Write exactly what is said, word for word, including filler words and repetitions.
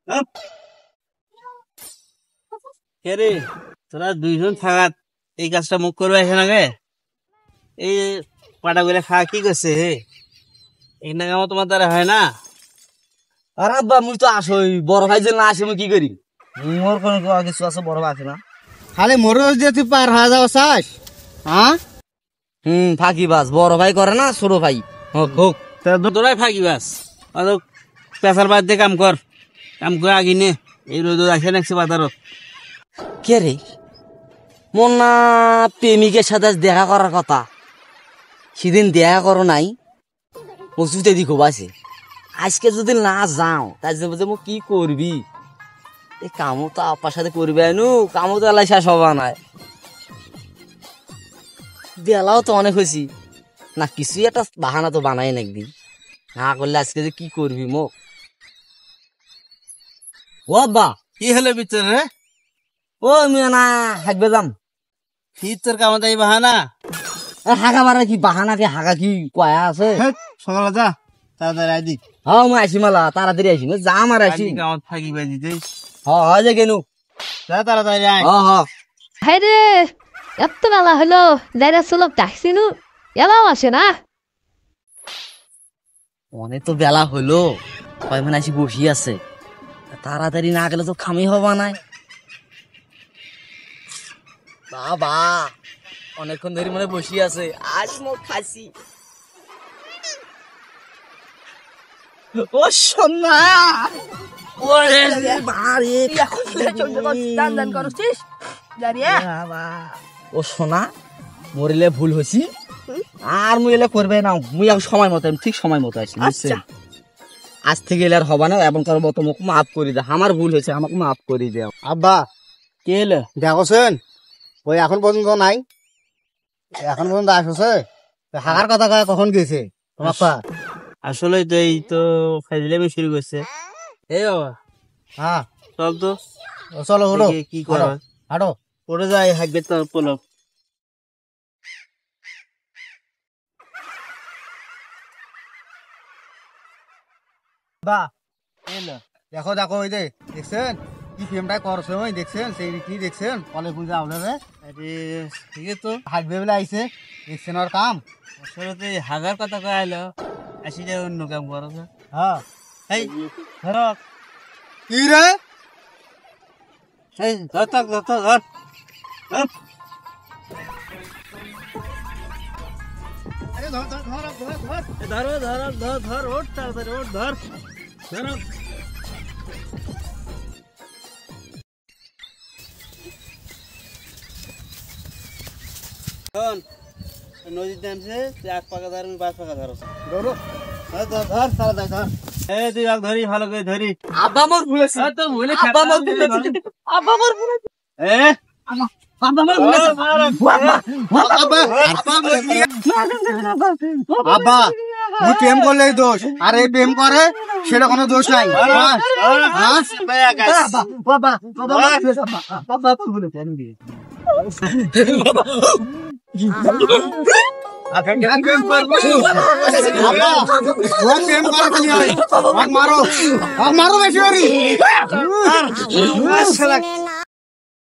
কে রে তোরা দুইজন থাকাত এই কাজটা মুখ করবে আসে না গে এই পাটা গুলা খাওয়া কি করছে হে এই না কামো তোমার দ্বারা হয় না। আর আব্বা মুই তো আসই বড় ভাই যে না আসে মুই কি করি? মোর কোন কিছু আছে বড় ভাই আছে না? খালি মোরও যে তুই পার হয়ে যাও চাস হ্যাঁ হুম ফাঁকি বাস বড় ভাই করে না ছোট ভাই হোক হোক তোরাই ফাঁকি বাস পেশার বাদ দিয়ে কাম কর কাম করে আগি নে এই রোদ আসে নাকছে বাজারত। কে রে মোর না প্রেমিকের সাথে আজ দেখা করার কথা, সেদিন দেখা করো নাই ওষুধে দিকো বাসে। আজকে যদি না যাও তাই যে মো কি করবি? এই কামও তো আপার সাথে করবি আনু, কামও তো এলাই শেষ হবা নাই। বেলাও তো অনেক হয়েছি না, কিছুই একটা বাহানা তো বানাই না একদিন না করলে আজকে যে কি করবি মোক। ও আব্বা কি হলে ভিতর রে? ও মিয়া না হাঁকবে যাম। ভিতর কামো তাই বাহানা হাঁকা মারা কি বাহানা কি হাঁকা কি কয়া আছে? সকালে যা তাড়াতাড়ি আইদি। হ্যাঁ মই আসি মালা তাড়াতাড়ি আসি যাম আর আসি কামত ফাঁকি বাজি দেই। হ্যাঁ হয় যে কেন যা তাড়াতাড়ি আয়। হ্যাঁ হ্যাঁ হাই রে এত বেলা হলো যাইরা চলক ডাকছিনু এলাও আসে না। অনেক তো বেলা হলো কয় মানে আসি বসি আছে, তাড়াতাড়ি না গেলে তো খামি হবা নাই। বাবা অনেকক্ষণ ধরে মানে বসি আছে আজ মোক খাসি। ও সোনা ওরে বাড়ি ও সোনা মরিলে ভুল হয়েছি আর মুই এলে করবে না, মুই এখন সময় মতো ঠিক সময় মতো আসি। আজ থেকে এলে আর হবা না, এবং কারো মতো মোক মাফ করে দে, আমার ভুল হয়েছে আমাকে মাফ করে দেও। আব্বা কে এলো দেখছেন ওই এখন পর্যন্ত নাই, এখন পর্যন্ত আসছে হাগার কথা কয় কখন গেছে তোমার পা? আসলে তো এই তো ফাইজলামি শুরু করছে। এই বাবা হ্যাঁ চল তো চলো হলো কি করা হাঁটো পড়ে যায় হাঁকবে তো পলক। বা দেখো দেখো ওই যে দেখছেন কি ফিল্মটা করছে ওই দেখছেন সেই কি দেখছেন কলে পুজো আপনারে আরে ঠিক আছে তো হাঁকবে বলে আইছে দেখছেন ওর কাম। আসলে তো এই হাগার কথা কয়ে আইলো আসি যে অন্য কাম করো না। হ্যাঁ এই ধর কি রে এই ধর ধর ধর ধর ধর আরে ধর ধর ধর ধর ধর ধরো ধরো ধর ধর ওঠ তাড়াতাড়ি ওঠ ধর ধরো। নদীতে আনছে তুই এক পাকা ধর আমি পাঁচ পাকা ধরো ধরো ধর ধর ধর সারা ধর ধর এই তুই এক ধরি ভালো করে ধরি। আব্বা মোর ভুল হয়েছে, তো ভুলে আব্বা মোর ভুল হয়েছে, আব্বা মোর ভুল হয়েছে, এ আব্বা মোর ভুল হয়েছে। আব্বা তুই প্রেম করলে দোষ আর এই প্রেম করে সেটা কোনো দোষ নাই। বাবা বাবা ভুল হয়েছে আমি দিয়ে মারো মারো বেশি